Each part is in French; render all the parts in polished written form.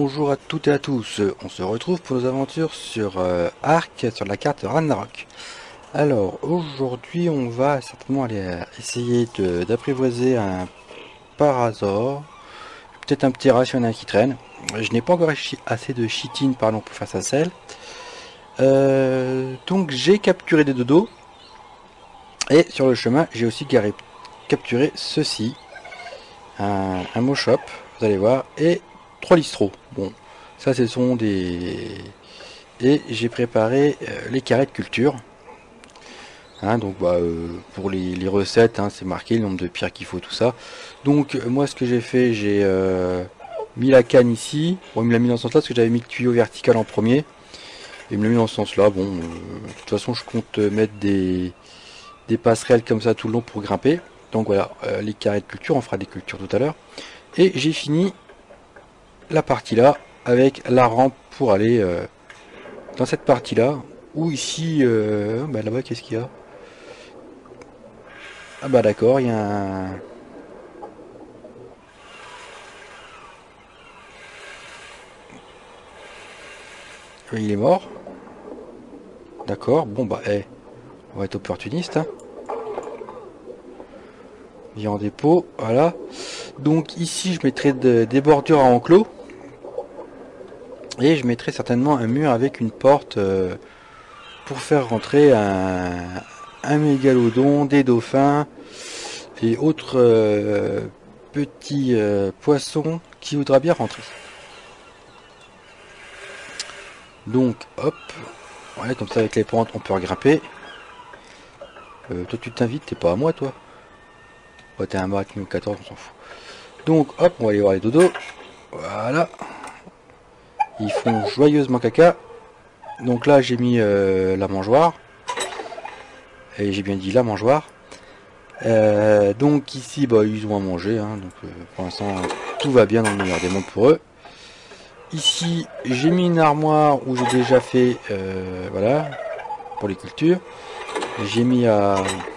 Bonjour à toutes et à tous, on se retrouve pour nos aventures sur Ark, sur la carte Ragnarok. Alors aujourd'hui on va certainement aller essayer d'apprivoiser un parasaure, peut-être un petit rat s'il y en a un qui traîne. Je n'ai pas encore assez de chitine pardon, pour faire sa selle. Donc j'ai capturé des dodos, et sur le chemin j'ai aussi capturé ceci, un Moshop, vous allez voir, et 3 listros. Bon, ça ce sont des... Et j'ai préparé les carrés de culture. Hein, donc pour les recettes, hein, c'est marqué le nombre de pierres qu'il faut, tout ça. Donc moi ce que j'ai fait, j'ai mis la canne ici. Bon, il me l'a mis dans ce sens là parce que j'avais mis le tuyau vertical en premier. Il me l'a mis dans ce sens là. Bon, de toute façon je compte mettre des passerelles comme ça tout le long pour grimper. Donc voilà, les carrés de culture, on fera des cultures tout à l'heure. Et j'ai fini la partie là avec la rampe pour aller dans cette partie là. Ou ici, là-bas qu'est-ce qu'il y a? Ah bah d'accord, il y a un... Il est mort. D'accord, bon bah on va être opportuniste. Hein. Il est en dépôt, voilà. Donc ici je mettrai des bordures à enclos. Et je mettrai certainement un mur avec une porte pour faire rentrer un mégalodon, des dauphins et autres petits poissons qui voudra bien rentrer. Donc hop, ouais, comme ça avec les pentes on peut regrimper. Toi tu t'invites, t'es pas à moi toi. Ouais, t'es un bac niveau 14, on s'en fout. Donc hop, on va aller voir les dodos. Voilà. Ils font joyeusement caca. Donc là j'ai mis la mangeoire. Et j'ai bien dit la mangeoire. Donc ici bah, ils ont à manger. Hein, donc pour l'instant tout va bien dans le meilleur des mondes pour eux. Ici j'ai mis une armoire où j'ai déjà fait voilà pour les cultures. J'ai mis à...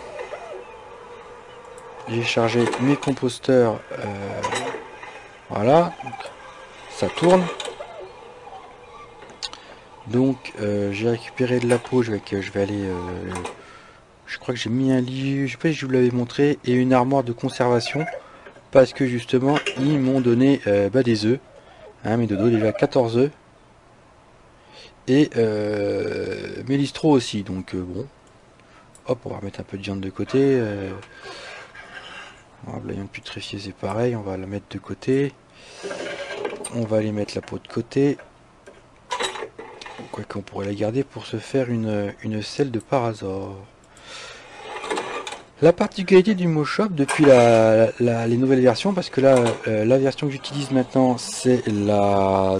J'ai chargé mes composteurs. Voilà. Donc, ça tourne. Donc j'ai récupéré de la peau. Je vais aller... je crois que j'ai mis un lit. Je sais pas si je vous l'avais montré. Et une armoire de conservation. Parce que justement ils m'ont donné des œufs. Hein, mes dodos déjà 14 œufs. Et mes listros aussi. Donc bon. Hop, on va remettre un peu de viande de côté. La viande putréfiée c'est pareil, on va la mettre de côté. On va aller mettre la peau de côté. Quoi qu'on pourrait la garder pour se faire une selle de parasaure. La particularité du Moshop depuis les nouvelles versions, parce que là la version que j'utilise maintenant c'est la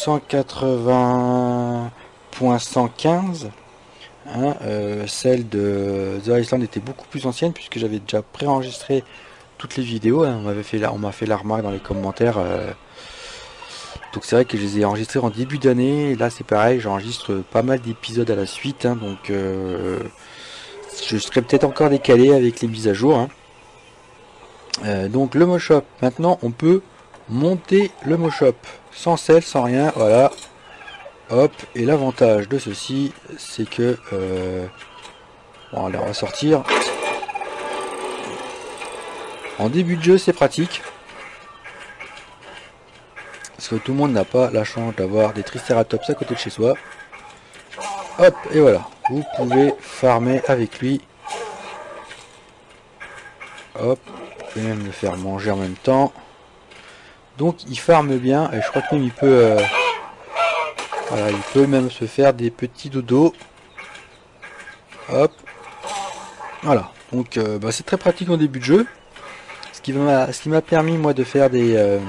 280.115. Hein, celle de The Iceland était beaucoup plus ancienne puisque j'avais déjà préenregistré toutes les vidéos, hein. On m'a fait la remarque dans les commentaires. Donc c'est vrai que je les ai enregistrés en début d'année. Là c'est pareil, j'enregistre pas mal d'épisodes à la suite. Hein, donc je serai peut-être encore décalé avec les mises à jour. Hein. Donc le Moshop, maintenant on peut monter le Moshop. Sans selle, sans rien, voilà. Hop, et l'avantage de ceci, c'est que... bon allez, on va sortir. En début de jeu c'est pratique. Parce que tout le monde n'a pas la chance d'avoir des Triceratops à côté de chez soi. Hop, et voilà. Vous pouvez farmer avec lui. Hop, vous pouvez même le faire manger en même temps. Donc il farme bien. Et je crois que même il peut... voilà, il peut même se faire des petits dodos. Hop. Voilà. Donc c'est très pratique en début de jeu. Ce qui m'a permis moi de faire des...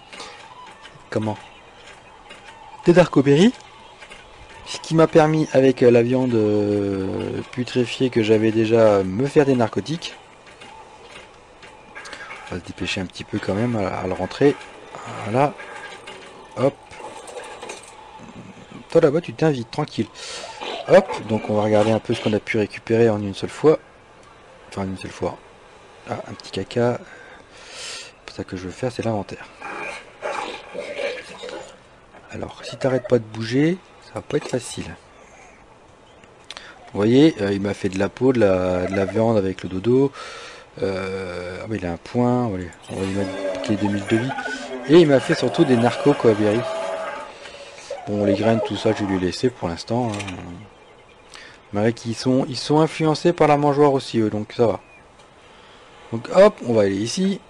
des Darkoberry, ce qui m'a permis avec la viande putréfiée que j'avais déjà me faire des narcotiques. On va se dépêcher un petit peu quand même à le rentrer. Voilà. Hop. Toi là-bas tu t'invites tranquille. Hop. Donc on va regarder un peu ce qu'on a pu récupérer en une seule fois. Enfin une seule fois. Ah, un petit caca. C'est pour ça que je veux faire, c'est l'inventaire. Alors, si t'arrêtes pas de bouger, ça va pas être facile. Vous voyez, il m'a fait de la peau, de la viande avec le dodo. Ah bah, il a un point, on va lui mettre les 2000 de vie. Et il m'a fait surtout des narcos coaberry. Bon, les graines, tout ça, je vais lui laisser pour l'instant. Hein. Mais ils sont influencés par la mangeoire aussi, eux, donc ça va. Donc hop, on va aller ici.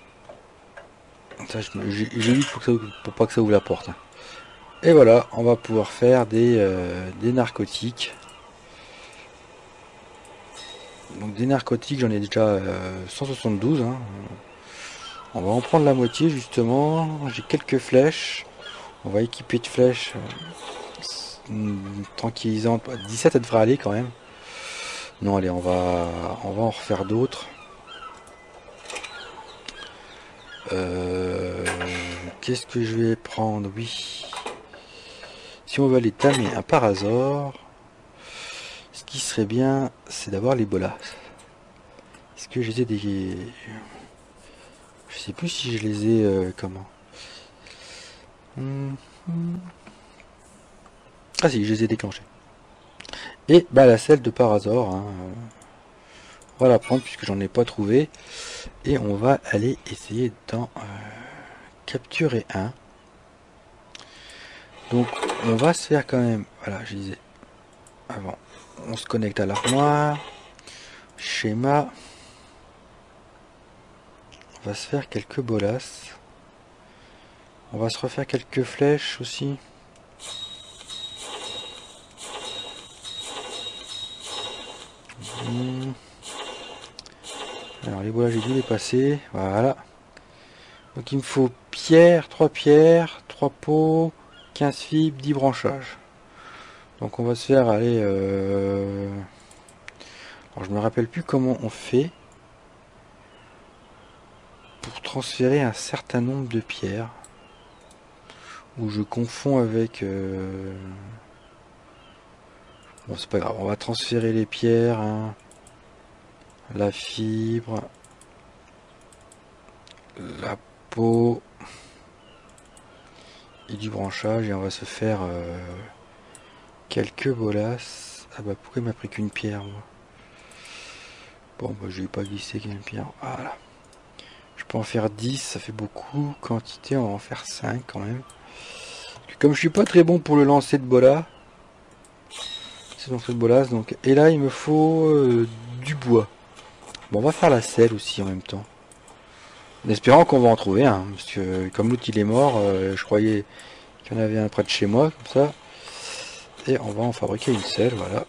J'évite pour pas que ça ouvre la porte. Hein. Et voilà, on va pouvoir faire des narcotiques. Donc des narcotiques, j'en ai déjà 172. Hein. On va en prendre la moitié justement. J'ai quelques flèches. On va équiper de flèches tranquillisantes. 17, ça devrait aller quand même. Non, allez, on va en refaire d'autres. Qu'est-ce que je vais prendre? Oui. Si on veut aller tamer un parasaure, ce qui serait bien, c'est d'avoir les bolas. Est-ce que je les ai des... Je sais plus si je les ai... comment? Ah si, je les ai déclenchés. Et bah la selle de parasaure, hein, on va la prendre puisque j'en ai pas trouvé. Et on va aller essayer d'en capturer un. Donc on va se faire quand même, voilà, je disais avant, on se connecte à l'armoire, schéma, on va se faire quelques bolasses, on va se refaire quelques flèches aussi. Alors les bolas j'ai dû les passer, voilà. Donc il me faut pierre, 3 pots, 15 fibres, 10 branchages. Donc on va se faire aller... Alors je me rappelle plus comment on fait pour transférer un certain nombre de pierres. Ou je confonds avec... Bon c'est pas grave, on va transférer les pierres, hein, la fibre, la peau et du branchage et on va se faire quelques bolasses. Ah bah pourquoi il m'a pris qu'une pierre moi? Bon bah je vais pas glisser qu'une pierre. Voilà. Je peux en faire 10, ça fait beaucoup. Quantité, on va en faire 5 quand même. Comme je suis pas très bon pour le lancer de bolas, c'est lancer de bolas donc. Et là il me faut du bois. Bon on va faire la selle aussi en même temps. En espérant qu'on va en trouver un. Parce que comme l'autre il est mort, je croyais qu'il y en avait un près de chez moi, comme ça. Et on va en fabriquer une selle, voilà.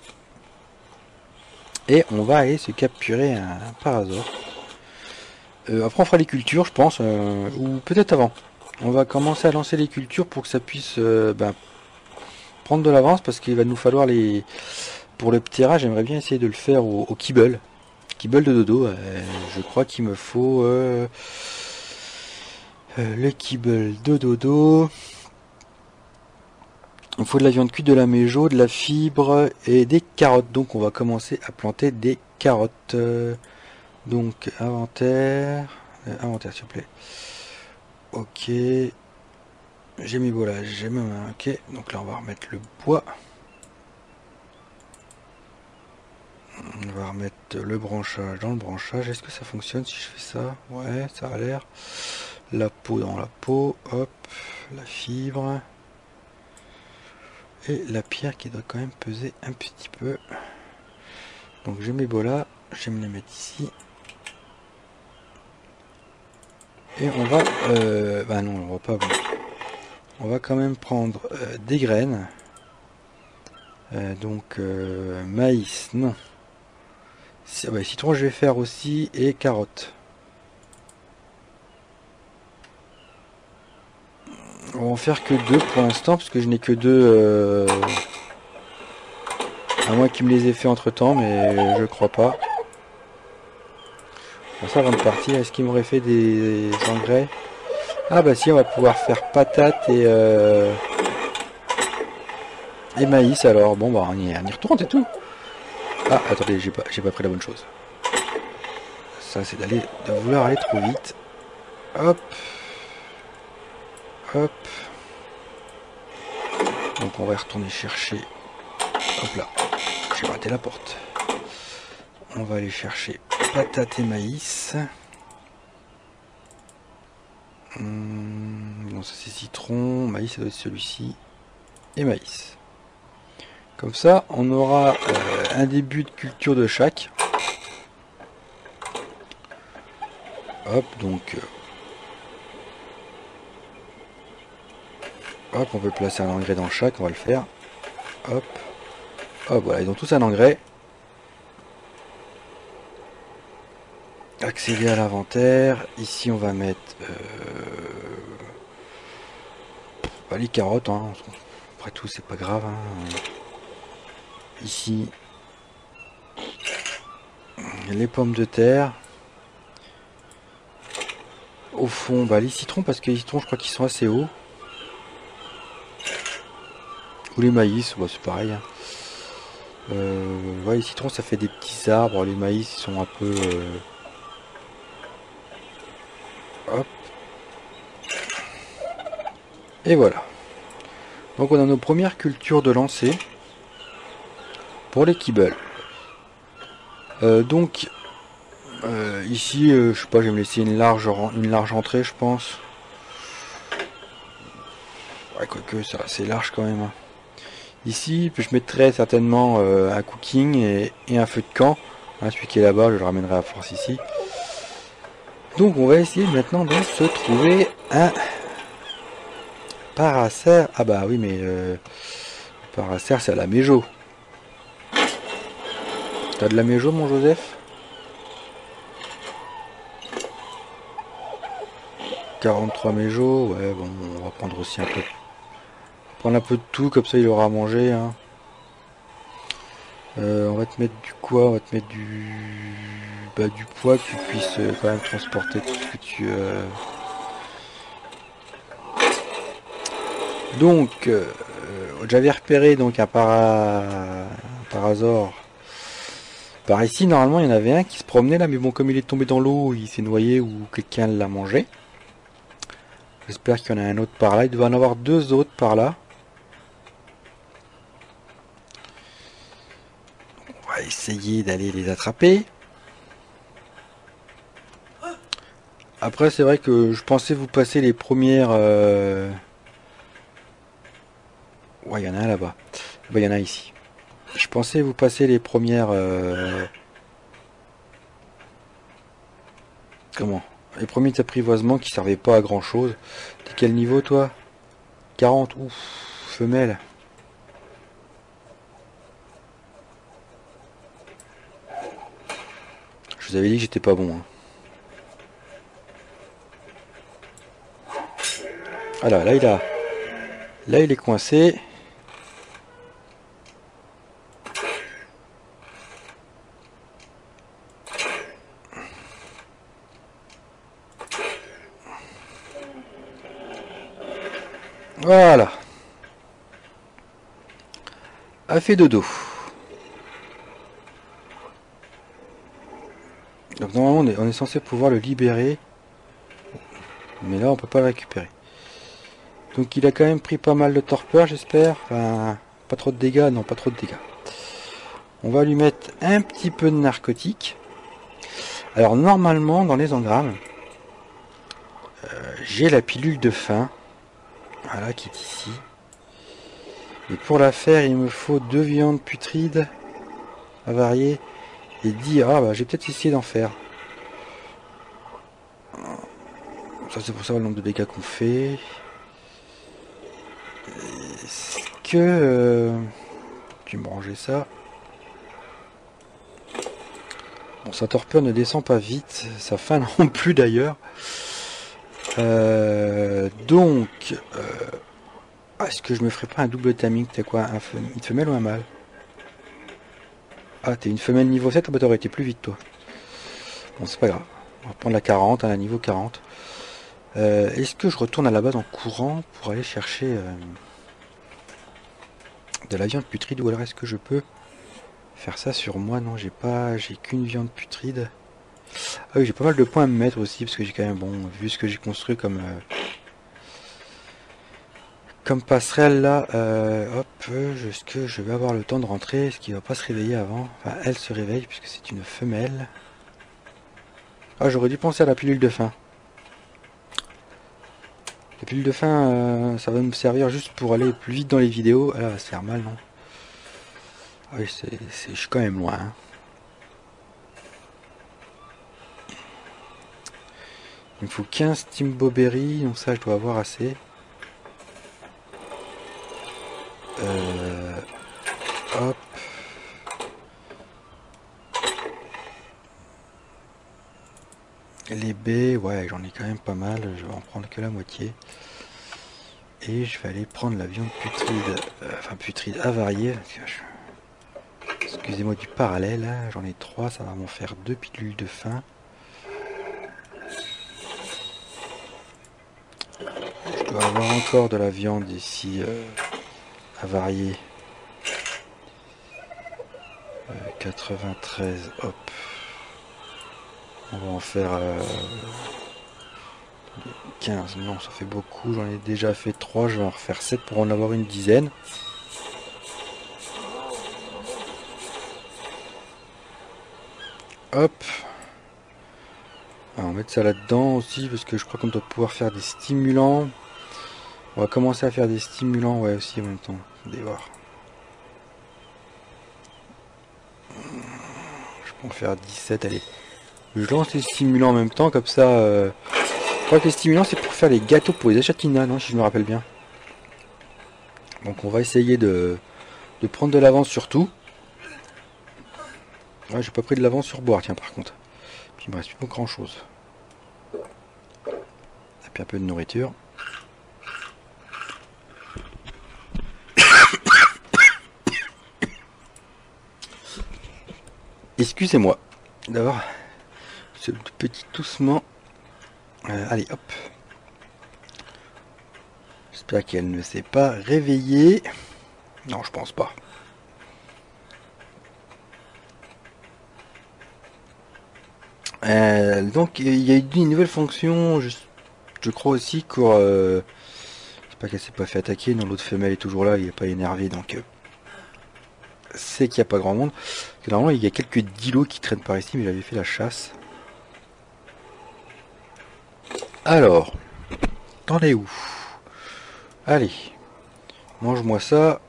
Et on va aller se capturer un parasaure. Après on fera les cultures je pense, ou peut-être avant. On va commencer à lancer les cultures pour que ça puisse prendre de l'avance parce qu'il va nous falloir les... Pour le ptera, j'aimerais bien essayer de le faire au kibble. Kibble de dodo, je crois qu'il me faut le kibble de dodo. Il faut de la viande cuite, de la méjo, de la fibre et des carottes. Donc on va commencer à planter des carottes. Donc inventaire, inventaire s'il vous plaît. Ok, j'ai mis voilà, j'ai même un ok. Donc là on va remettre le bois. On va remettre le branchage dans le branchage. Est-ce que ça fonctionne si je fais ça? Ouais, ça a l'air. La peau dans la peau, hop, la fibre. Et la pierre qui doit quand même peser un petit peu. Donc j'ai mes bolas, je vais me les mettre ici. Et on va... bah non, on va pas... On va quand même prendre des graines. Donc maïs, non. Ouais, citron je vais faire aussi et carottes. On va en faire que 2 pour l'instant parce que je n'ai que 2. À moins qu'il me les ait fait entre temps, mais je crois pas. Bon, ça avant de partir, est-ce qu'il m'aurait fait des engrais? Ah bah si, on va pouvoir faire patates et maïs alors. Bon bah on y retourne, c'est tout. Ah attendez, j'ai pas pris la bonne chose. Ça c'est de vouloir aller trop vite. Hop. Hop. Donc on va y retourner chercher. Hop là, j'ai raté la porte. On va aller chercher patates et maïs. Non, ça c'est citron. Maïs, ça doit être celui-ci. Et maïs. Comme ça, on aura un début de culture de chaque. Hop, donc... hop, on peut placer un engrais dans chaque, on va le faire. Hop. Hop, voilà, ils ont tous un engrais. Accéder à l'inventaire. Ici, on va mettre les carottes. Hein. Après tout, c'est pas grave. Hein. Ici, les pommes de terre. Au fond, les citrons, parce que les citrons, je crois qu'ils sont assez hauts. Ou les maïs, c'est pareil. Hein. Les citrons, ça fait des petits arbres. Les maïs, ils sont un peu... hop. Et voilà. Donc on a nos premières cultures de lancer pour les kibbles. Ici, je sais pas, je vais me laisser une large entrée, je pense. Ouais, quoique ça c'est large quand même. Ici, je mettrai certainement un cooking et un feu de camp. Hein, celui qui est là-bas, je le ramènerai à force ici. Donc on va essayer maintenant de se trouver un paracère. Ah bah oui, mais paracère, c'est à la méjo. T'as de la méjo, mon Joseph? 43 méjo, ouais, bon, on va prendre aussi un peu. Prendre un peu de tout, comme ça il aura à manger. Hein. On va te mettre du quoi? On va te mettre du poids que tu puisses quand même transporter tout ce que tu... Donc, j'avais repéré donc un parasaure. Par ici, normalement, il y en avait un qui se promenait là, mais bon, comme il est tombé dans l'eau, il s'est noyé ou quelqu'un l'a mangé. J'espère qu'il y en a un autre par là. Il doit en avoir deux autres par là. On va essayer d'aller les attraper. Après, c'est vrai que je pensais vous passer les premières... Ouais, il y en a un là-bas. Il y en a ici. Je pensais vous passer les premières... Comment? Les premiers apprivoisements qui servaient pas à grand chose. T'es quel niveau toi? 40, ouf, femelle. Je vous avais dit que j'étais pas bon. Hein. Alors là il est coincé. Voilà. A fait dodo. Donc normalement on est censé pouvoir le libérer. Mais là on peut pas le récupérer. Donc il a quand même pris pas mal de torpeur, j'espère. Enfin, pas trop de dégâts, non, pas trop de dégâts. On va lui mettre un petit peu de narcotique. Alors normalement dans les engrammes, j'ai la pilule de faim. Voilà, qui est ici. Et pour la faire, il me faut 2 viandes putrides avariées et 10. Ah bah, j'ai peut-être essayé d'en faire. Ça, c'est pour savoir le nombre de dégâts qu'on fait. Est-ce que... tu me ranger ça. Bon, sa torpeur ne descend pas vite. Sa faim non plus d'ailleurs. Donc... est-ce que je me ferais pas un double timing? T'es quoi, une femelle ou un mâle? Ah, t'es une femelle niveau 7, ah bah t'aurais été plus vite toi. Bon, c'est pas grave. On va prendre la 40, à niveau 40. Est-ce que je retourne à la base en courant pour aller chercher de la viande putride, ou alors est-ce que je peux faire ça sur moi? Non, j'ai qu'une viande putride. Ah oui, j'ai pas mal de points à me mettre aussi, parce que j'ai quand même, bon, vu ce que j'ai construit comme comme passerelle là, hop, est-ce que je vais avoir le temps de rentrer? Est-ce qu'il va pas se réveiller avant? Enfin, elle se réveille puisque c'est une femelle. Ah, j'aurais dû penser à la pilule de faim. La pilule de faim, ça va me servir juste pour aller plus vite dans les vidéos. Ah là, ça sert mal, non? Ah oui, je suis quand même loin. Hein. Il me faut 15 Timbo Berry, donc ça, je dois avoir assez. Hop. Les baies, ouais, j'en ai quand même pas mal. Je vais en prendre que la moitié. Et je vais aller prendre la viande putride, enfin putride avariée. Excusez-moi du parallèle, hein, j'en ai 3, ça va m'en faire 2 pilules de faim. Je dois avoir encore de la viande ici avariée. 93, hop. On va en faire 15, non ça fait beaucoup, j'en ai déjà fait 3, je vais en refaire 7 pour en avoir une dizaine. Hop. Alors, on va mettre ça là-dedans aussi parce que je crois qu'on doit pouvoir faire des stimulants. On va commencer à faire des stimulants, ouais aussi en même temps. Allez voir. Je peux en faire 17, allez. Je lance les stimulants en même temps, comme ça... Je crois que les stimulants c'est pour faire les gâteaux pour les achatina, non, si je me rappelle bien. Donc on va essayer de prendre de l'avance sur tout. Ouais, j'ai pas pris de l'avance sur boire, tiens, par contre. Puis il me reste plus grand chose. Et puis un peu de nourriture. Excusez-moi d'avoir ce petit toussement. Allez, hop. J'espère qu'elle ne s'est pas réveillée. Non, je pense pas. Donc il y a eu une nouvelle fonction, je crois aussi, pour... c'est pas qu'elle s'est pas fait attaquer, non, l'autre femelle est toujours là, il est pas énervé, donc... c'est qu'il n'y a pas grand monde. Normalement il y a quelques dilos qui traînent par ici, mais j'avais fait la chasse. Alors, t'en es où? Allez, mange-moi ça.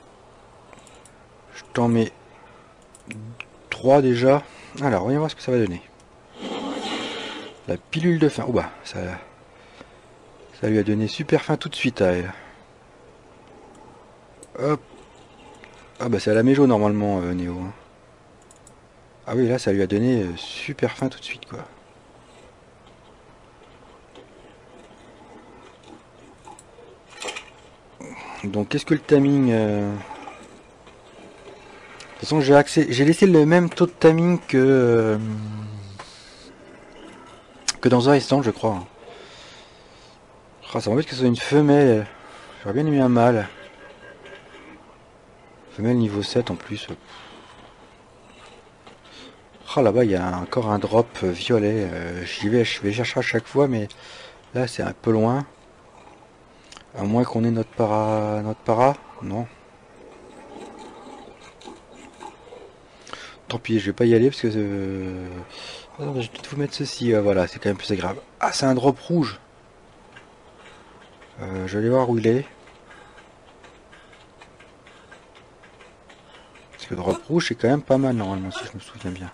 Je t'en mets 3 déjà. Alors, voyons voir ce que ça va donner. La pilule de faim. Oh bah, ça lui a donné super faim tout de suite à elle. Hop. Ah bah c'est à la méjo normalement, Néo. Hein. Ah oui, là ça lui a donné super faim tout de suite, quoi. Donc qu'est-ce que le timing De toute façon j'ai laissé le même taux de timing que dans un instant, je crois. Oh, ça m'embête que ce soit une femelle. J'aurais bien aimé un mâle. Femelle niveau 7 en plus. Oh là-bas il y a encore un drop violet. Je vais chercher à chaque fois, mais là c'est un peu loin. À moins qu'on ait notre para. Non. Tant pis, je vais pas y aller parce que... je vais peut-être vous mettre ceci. Voilà, c'est quand même plus grave. Ah, c'est un drop rouge. Je vais aller voir où il est. Parce que le drop rouge, c'est quand même pas mal normalement, si je me souviens bien.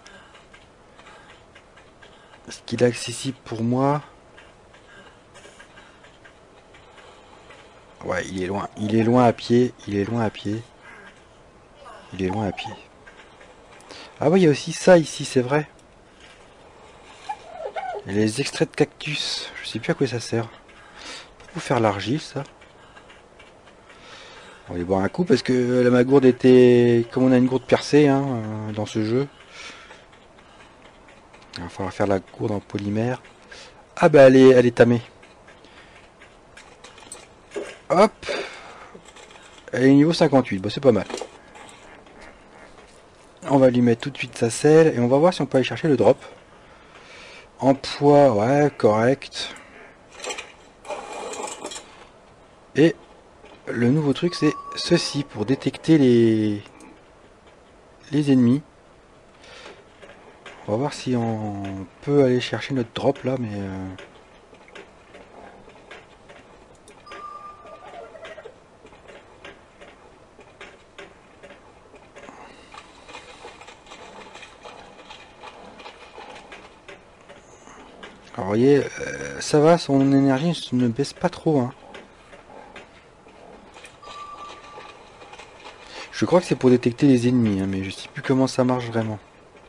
Est-ce qu'il est accessible pour moi? Ouais, il est loin. Il est loin à pied. Il est loin à pied. Il est loin à pied. Ah oui, il y a aussi ça ici, c'est vrai. Et les extraits de cactus. Je sais plus à quoi ça sert. Pour faire l'argile, ça. On va aller boire un coup parce que ma gourde était... Comme on a une gourde percée hein, dans ce jeu. Il va falloir faire la gourde en polymère. Ah bah elle est tamée. Hop. Elle est niveau 58. Bah c'est pas mal. On va lui mettre tout de suite sa selle. Et on va voir si on peut aller chercher le drop. En poids, ouais, correct. Et le nouveau truc c'est ceci pour détecter les ennemis. On va voir si on peut aller chercher notre drop là, mais alors, vous voyez, ça va, son énergie ne baisse pas trop, hein. Je crois que c'est pour détecter les ennemis, hein, mais je sais plus comment ça marche vraiment.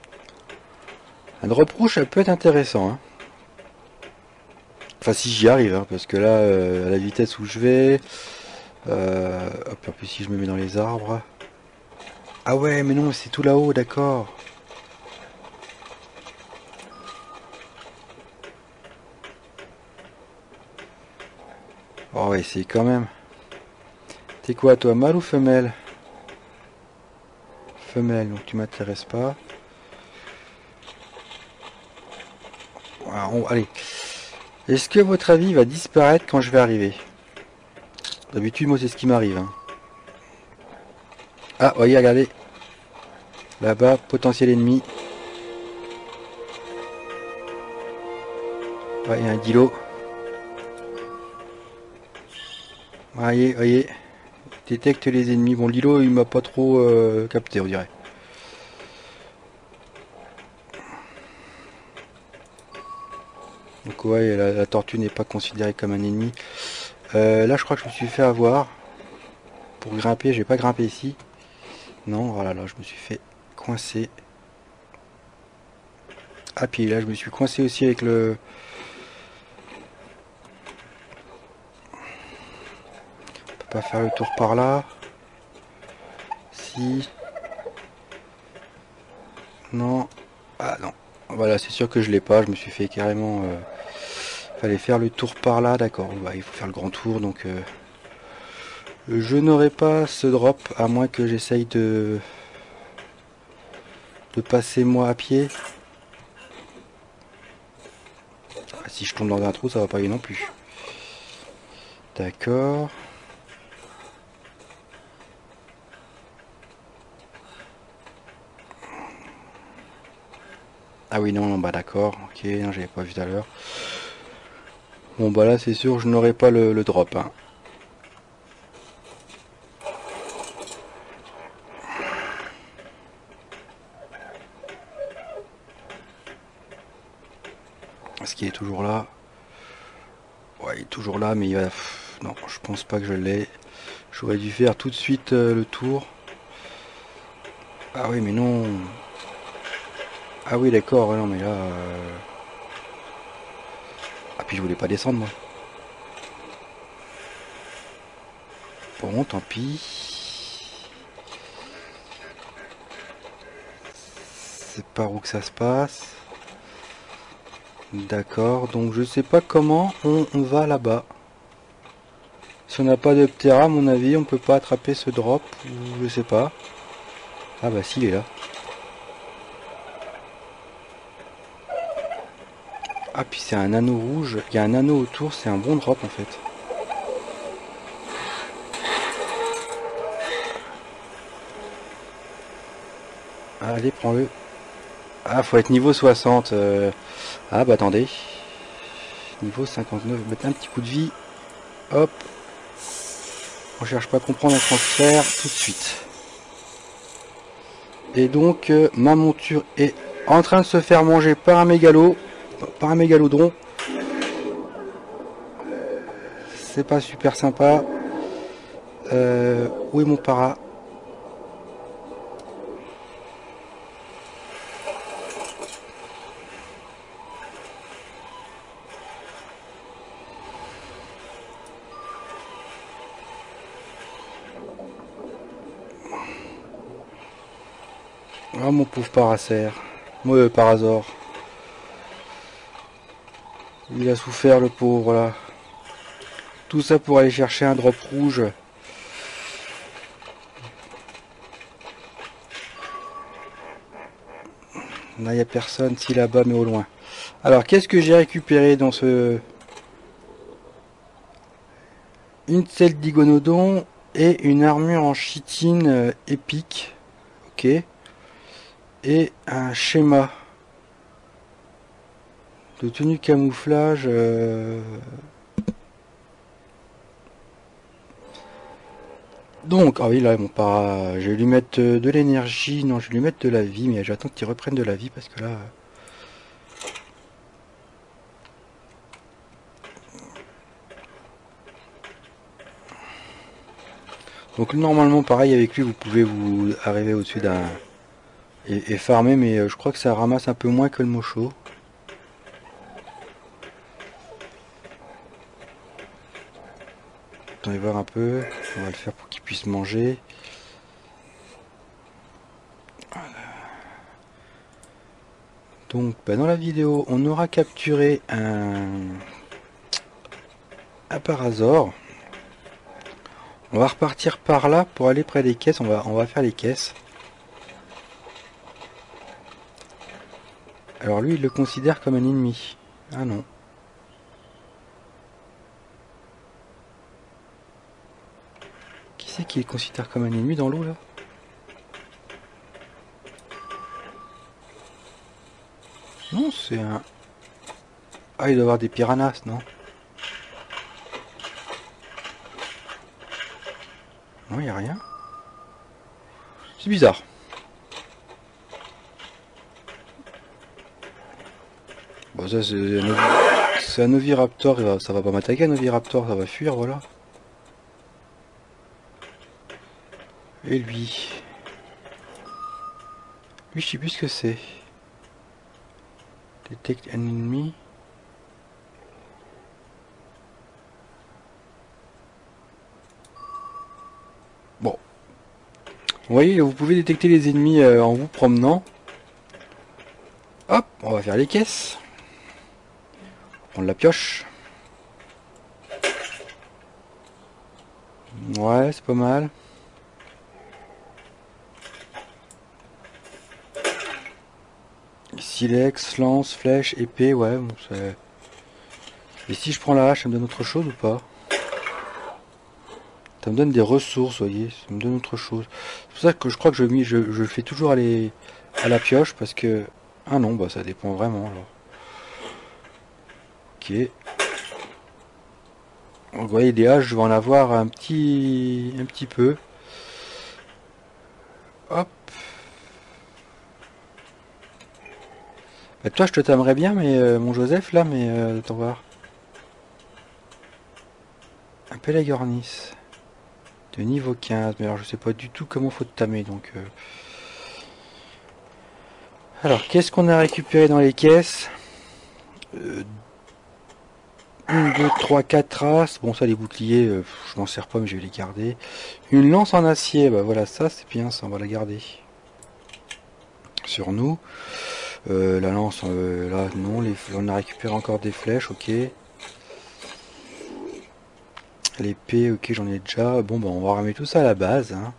Un drop rouge, ça peut être intéressant, hein. Enfin, si j'y arrive, hein, parce que là, à la vitesse où je vais... hop, en plus si je me mets dans les arbres... Ah ouais, mais non, c'est tout là-haut, d'accord. Oh ouais, c'est quand même... T'es quoi, toi, mâle ou femelle? Femelle, donc tu m'intéresses pas. Voilà, allez. Est-ce que votre avis va disparaître quand je vais arriver? D'habitude, moi, c'est ce qui m'arrive, hein. Ah, voyez, regardez. Là-bas, potentiel ennemi. Ouais, il y a un dilo. Voyez, voyez. Détecte les ennemis. Bon, l'îlot, il m'a pas trop capté, on dirait. Donc ouais, la tortue n'est pas considérée comme un ennemi. Là, je crois que je me suis fait avoir. Pour grimper, je vais pas grimper ici. Non, voilà, là, je me suis fait coincer. Ah, puis là, je me suis coincé aussi avec le... On peut pas faire le tour par là. Si. Non. Ah non. Voilà, c'est sûr que je l'ai pas. Je me suis fait carrément... Fallait faire le tour par là, d'accord. Bah, il faut faire le grand tour, donc... je n'aurai pas ce drop, à moins que j'essaye de passer moi à pied. Ah, si je tombe dans un trou, ça va pas aller non plus. D'accord. Ah oui, non, non, bah d'accord. Ok, non, j'avais pas vu tout à l'heure. Bon, bah là, c'est sûr, je n'aurai pas le drop, hein. Est-ce qu'il est toujours là? Ouais, il est toujours là, mais il va... Non, je pense pas que je l'ai. J'aurais dû faire tout de suite le tour. Ah oui, mais non. Ah oui, d'accord, non, mais là... Ah, puis je voulais pas descendre, moi. Bon, tant pis. C'est par où que ça se passe. D'accord, donc je sais pas comment on va là-bas. Si on n'a pas de Ptera, à mon avis, on peut pas attraper ce drop, ou je sais pas. Ah bah si, il est là. Ah, puis c'est un anneau rouge. Il y a un anneau autour, c'est un bon drop en fait. Allez, prends-le. Ah, faut être niveau 60. Ah bah attendez. Niveau 59, mettre un petit coup de vie. Hop. On cherche pas à comprendre un transfert tout de suite. Et donc, ma monture est en train de se faire manger par un mégalodon. C'est pas super sympa. Où est mon para? Ah, mon pauvre Paracère. Moi, Parazor. Il a souffert, le pauvre, là. Tout ça pour aller chercher un drop rouge. Là, il n'y a personne, si là-bas, mais au loin. Alors, qu'est-ce que j'ai récupéré dans ce... une selle d'Igonodon et une armure en chitine épique. Ok. Et un schéma de tenue camouflage. Donc, ah oui, là, bon, je vais lui mettre de l'énergie. Non, je vais lui mettre de la vie, mais j'attends qu'il reprenne de la vie parce que là. Donc normalement pareil avec lui vous pouvez vous arriver au-dessus d'un et farmer, mais je crois que ça ramasse un peu moins que le mocho. Attendez voir un peu, on va le faire pour qu'il puisse manger. Voilà. Donc dans la vidéo on aura capturé un parasaure. On va repartir par là pour aller près des caisses, on va faire les caisses. Alors lui il le considère comme un ennemi. Ah non. Qui c'est qui le considère comme un ennemi dans l'eau là? Non, c'est un... Ah, il doit y avoir des piranhas, non? Non, il n'y a rien. C'est bizarre. Bon, ça, c'est un oviraptor, ça va pas m'attaquer un oviraptor, ça va fuir, voilà. Et lui... Lui, je sais plus ce que c'est. Detect an enemy. Bon. Vous voyez, vous pouvez détecter les ennemis en vous promenant. Hop, on va faire les caisses. Prendre la pioche. Ouais, c'est pas mal. Silex, lance, flèche, épée, ouais, bon, c'est... Et si je prends la hache, ça me donne autre chose ou pas? Ça me donne des ressources, vous voyez, ça me donne autre chose. C'est pour ça que je crois que je fais toujours aller à la pioche, parce que... Ah non, bah ça dépend vraiment, alors. Ok. Donc, vous voyez, des haches, je vais en avoir un petit peu. Hop. Bah, toi, je te t'aimerais bien, mais mon Joseph, là, mais attends voir. Un Pelagornis de niveau 15, mais alors je sais pas du tout comment faut te tamer, donc... Alors, qu'est-ce qu'on a récupéré dans les caisses? 1, 2, 3, 4 races. Bon, ça, les boucliers, je m'en sers pas, mais je vais les garder. Une lance en acier, bah voilà, ça, c'est bien, ça, on va la garder. Sur nous. La lance, là, non, on a récupéré encore des flèches, ok. L'épée, ok, j'en ai déjà. Bon, bah, on va remettre tout ça à la base, hein.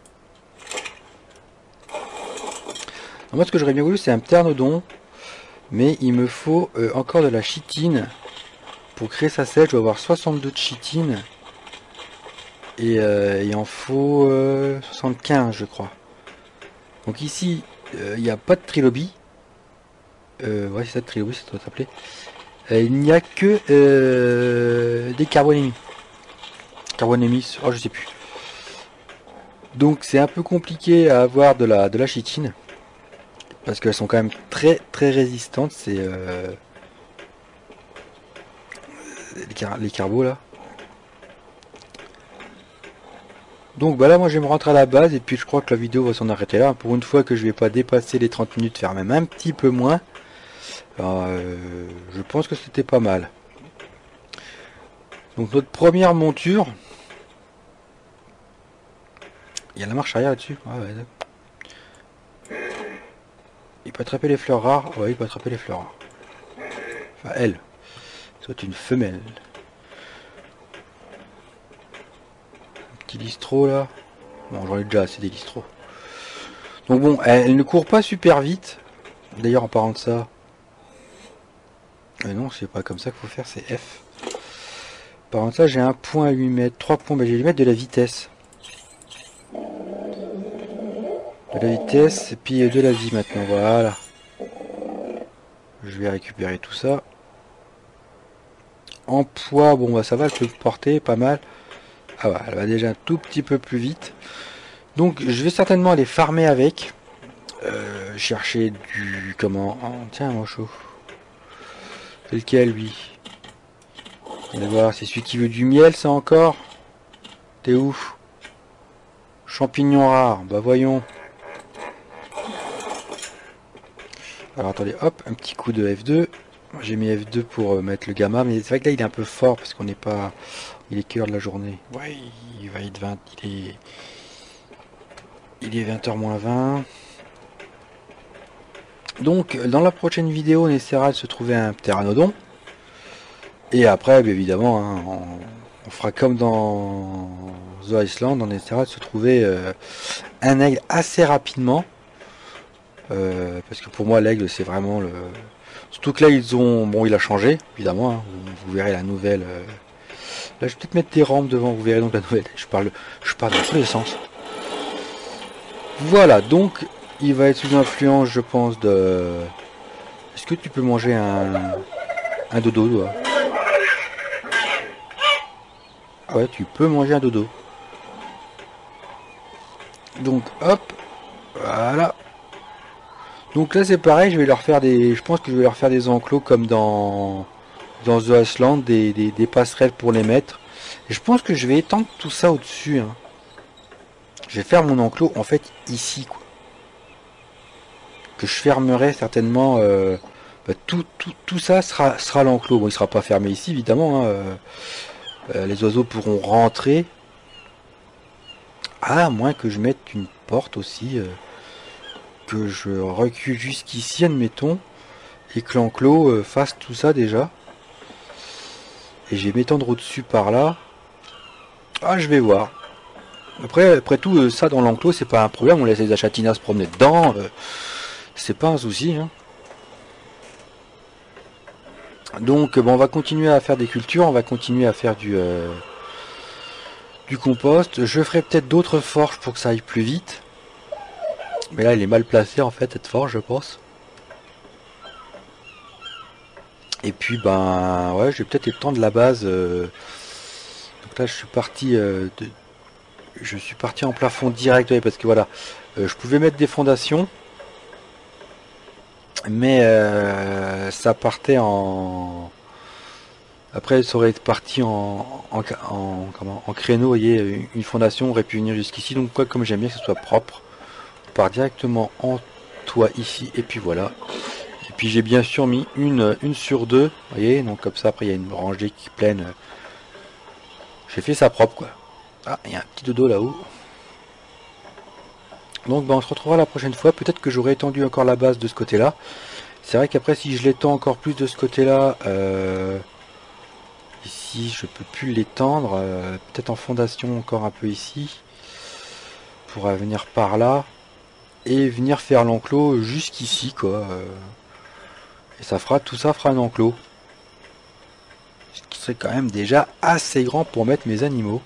Moi, ce que j'aurais bien voulu, c'est un pternodon. Mais il me faut encore de la chitine. Pour créer sa selle, je dois avoir 62 de chitine. Et il en faut 75, je crois. Donc ici, il n'y a pas de trilobie. Ouais, c'est ça, de trilobie, ça doit s'appeler. Il n'y a que des carbonémies. Carbonémies, oh, je sais plus. Donc c'est un peu compliqué à avoir de la chitine. Parce qu'elles sont quand même très très résistantes. C'est les carbos là. Donc bah là moi je vais me rentrer à la base et puis je crois que la vidéo va s'en arrêter là. Pour une fois que je vais pas dépasser les 30 minutes, faire même un petit peu moins. Alors, je pense que c'était pas mal. Donc notre première monture. Il y a la marche arrière là-dessus. Ah ouais. Il peut attraper les fleurs rares. Ouais, il peut attraper les fleurs rares. Enfin elle. C'est une femelle. Un petit listro là. Bon, j'en ai déjà assez des listros. Donc bon, elle ne court pas super vite. D'ailleurs en parlant de ça. Non, c'est pas comme ça qu'il faut faire, c'est F. Par contre ça j'ai un point à lui mettre, 3 points, bah, je vais lui mettre de la vitesse. De la vitesse et puis de la vie maintenant, voilà. Je vais récupérer tout ça. En poids, bon bah ça va, elle peut porter pas mal. Ah ouais, elle va déjà un tout petit peu plus vite. Donc je vais certainement aller farmer avec. Chercher du... comment... Oh, tiens, mon chaud. C'est lequel lui? On va voir, c'est celui qui veut du miel ça encore? T'es où? Champignons rares, bah voyons. Alors attendez, hop, un petit coup de F2. J'ai mis F2 pour mettre le gamma, mais c'est vrai que là il est un peu fort parce qu'on n'est pas... Il est que heure de la journée. Ouais, il va être 20... Il est 20h moins 20. Donc dans la prochaine vidéo on essaiera de se trouver un pteranodon. Et après bien évidemment hein, on fera comme dans The Iceland, on essaiera de se trouver un aigle assez rapidement. Parce que pour moi l'aigle c'est vraiment le... Surtout que là ils ont... Bon il a changé évidemment, hein, vous verrez la nouvelle... Là je vais peut-être mettre des rampes devant, vous verrez donc la nouvelle. Je parle dans tous les sens. Voilà, donc il va être sous influence je pense de... Est-ce que tu peux manger un dodo toi? Ah ouais, tu peux manger un dodo. Donc hop, voilà. Donc là c'est pareil, je vais leur faire des... Je pense que je vais leur faire des enclos comme dans The Iceland, des passerelles pour les mettre. Et je pense que je vais étendre tout ça au-dessus. Hein. Je vais faire mon enclos en fait ici quoi. Que je fermerai certainement... bah, tout ça sera l'enclos. Bon il sera pas fermé ici évidemment. Hein, les oiseaux pourront rentrer. À moins que je mette une porte aussi. Que je recule jusqu'ici admettons. Et que l'enclos fasse tout ça déjà. Et je vais m'étendre au-dessus par là. Ah je vais voir. Après tout ça dans l'enclos c'est pas un problème. On laisse les achatinas se promener dedans. C'est pas un souci. Hein. Donc bon, on va continuer à faire des cultures. On va continuer à faire du compost. Je ferai peut-être d'autres forges pour que ça aille plus vite. Mais là, elle est mal placée en fait, cette forge, je pense. Et puis, ben, ouais, je vais peut-être étendre la base. Donc là, je suis parti en plafond direct, ouais, parce que voilà, je pouvais mettre des fondations, mais ça partait en... Après, ça aurait été parti en créneau, vous voyez, une fondation aurait pu venir jusqu'ici. Donc, quoi, comme j'aime bien que ce soit propre, on part directement en toit ici, et puis voilà. Et puis, j'ai bien sûr mis une sur deux, vous voyez, donc comme ça, après, il y a une rangée qui est pleine. J'ai fait ça propre, quoi. Ah, il y a un petit dodo là-haut. Donc, ben, on se retrouvera la prochaine fois. Peut-être que j'aurai étendu encore la base de ce côté-là. C'est vrai qu'après, si je l'étends encore plus de ce côté-là... Ici, je peux plus l'étendre. Peut-être en fondation encore un peu ici. Pour venir par là. Et venir faire l'enclos jusqu'ici, quoi. Et ça fera, tout ça fera un enclos. Ce qui serait quand même déjà assez grand pour mettre mes animaux.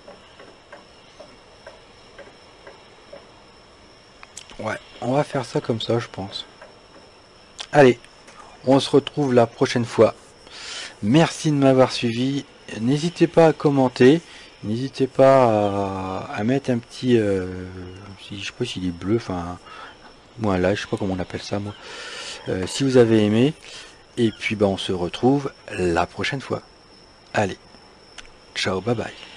Ouais, on va faire ça comme ça, je pense. Allez, on se retrouve la prochaine fois. Merci de m'avoir suivi. N'hésitez pas à commenter. N'hésitez pas à mettre un petit... je sais pas s'il est bleu, enfin... Moi, un like, je sais pas comment on appelle ça, moi. Si vous avez aimé. Et puis, bah, on se retrouve la prochaine fois. Allez. Ciao, bye bye.